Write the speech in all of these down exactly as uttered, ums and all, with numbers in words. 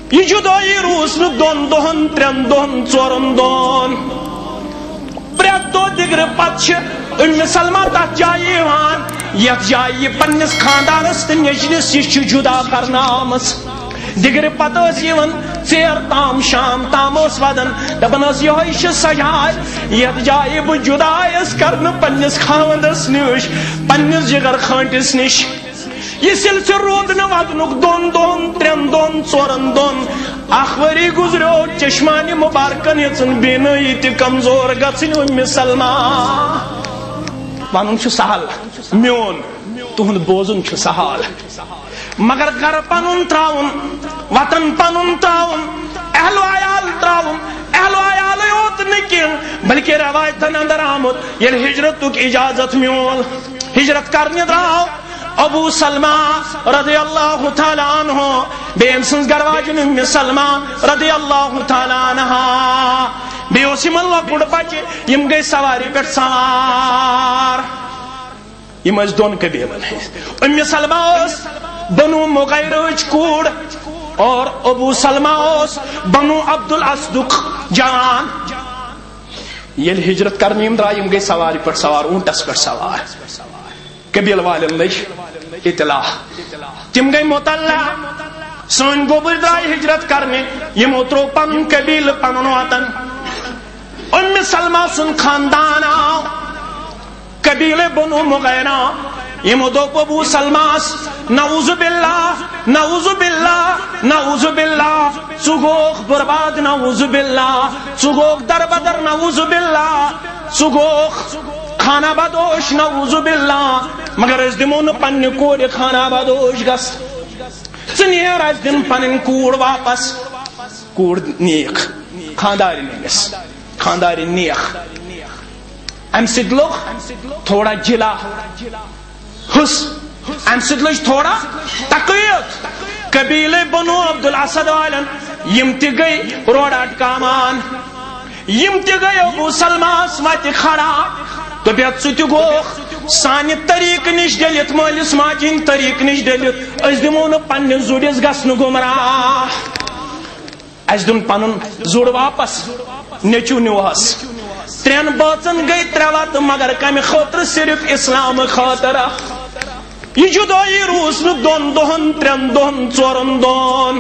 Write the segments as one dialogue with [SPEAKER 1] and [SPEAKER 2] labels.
[SPEAKER 1] یہ جدائی روس نہ دون دہن ترین دہن ژورن دہن پریت دو دگر پتہ ام سلمہ تتھ جائیں یوان یتھ جائیں پنس خاندانس تو نیچنس یہ جدا کرنا آمس دگر پتہ اس یوان ژیر تام شام تام اس ودن دپان اس یہ سجائے یتھ جائیں بہ جدا اس کرن پنس خاندس نش پنس جگر کھانٹس نش یہ سلسلہ رود نہ ودنک دون دون ترین دون ژورن دون اخ وری گزرو چشمانی مبارکن یژن بینائی تہ کمزور گژھن ام سلمہ ون سہل میون تہد بوزن سہل مگر گھر پن تراؤن وطن پن تراؤن اہل و عیال تراؤن اہل و عیال یوت نکن بلکہ روایتن اندر آمد یل ہجرتک اجازت میول ہجرت کرنے دراؤ ابو سلمہ رضی اللہ تعالی عنہ بیم سنز گرواجن ام سلمہ رضی اللہ تعالی عنہ بیوس یمن لکڑ بچہ یم گئی سواری پہ سوار یم اس دون قبیلن ام سلمہ اس بنو مغیرچ کوڑ اور ابو سلمہ اس بنو عبد الاسدق جان یل ہجرت کرنے یم درا یم گئی سواری پہ سوار اونٹس پہ سوار قبیل والن لج اطلاع تم گئی مطلع سن گوبر درائے ہجرت کرنے یہ موترو پن قبیل پنن وطن ام سلمہ سن خاندان آو قبیل بنو مغیرہ یہ مدوپ ابو سلمہ نعوذ باللہ نعوذ باللہ نعوذ باللہ سگوخ برباد نعوذ باللہ سگوخ در بدر نعوذ باللہ سگوخ خانہ بدوش نعوذ باللہ مگر اس دمون پن کوڑ خانہ بدوش گس سنیر اس دن پن کوڑ واپس کوڑ نیک خانداری نیس خانداری نیک ام سد لوگ تھوڑا جلا حس ام سد لوگ تھوڑا تقویت قبیلے بنو عبد الاسد والن یم تی گئی روڈ اٹکامان یم تی گئی ابو سلمہ وت کھڑا تو بیت سہ تگوخ سانہ طریق نش ڈلت مالس ماجن طریق نش ڈلت اس دمو نا پنس زرس گھن گمراہ اس دن پن زر واپس نیچو نیوہس ترین بچن گئی ترے وت مگر کم خاطر صرف اسلام خاطر یہ جدائی روس نا دون دہن ترین دہن ژورن دہن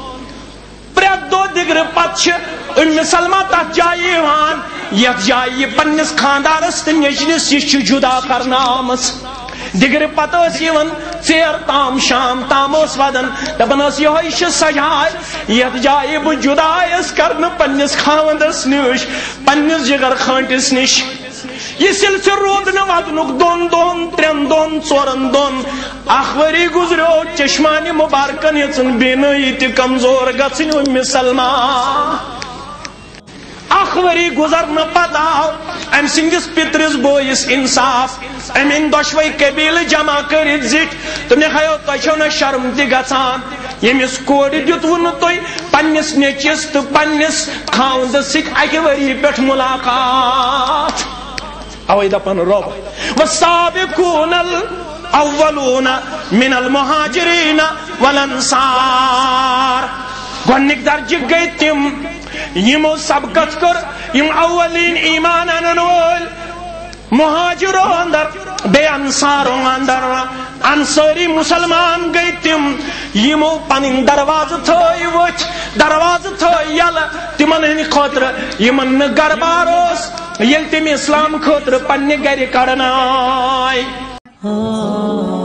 [SPEAKER 1] پریت دو دگر پتہ ام سلمہ تتھ جائیں یوان یتھ جائیں پنس خاندانس تو نیچنس یہ جدا کرنا آمس دگر پتہ اس یوان ژیر تام شام تام اس ودن دپان اس یہ سجائے یتھ جائیں بہ جدا اس کرن پنس خاندس نش پنس جگر کھانٹس نش یہ سلسلہ رود نہ ودنک دون دون ترین دون ژورن دون اخ وری گزرو چشمانی مبارکن یژن بینائی تہ کمزور گژھن ام سلمہ اخ وری گزرنا پتہ ام سندس پترس بوئس انصاف ام ان دشوئی قبیل جمع کرت زٹ تو نہایو تہ نا شرم تہ گژھان یمس کوڑ دتو نا تھی پنس نیچس تو پنس خاندس ست اکہ وری پہ ملاقات اوے دپان رب والسابقون الاولون من المہاجرین والانصار گونک درجہ گئی تم یمو سبقت کر یم اولین ایمان انن وول مہاجروں اندر بے انصاروں اندر انصاری مسلمان گئی تم یمو پنن دروازہ تھوئی وچ دروازہ تھوئی یل تمن ہند خاطر یمن نہ گھر بار اوس یل تم اسلام خاطر پنہ گھر کڑن آئی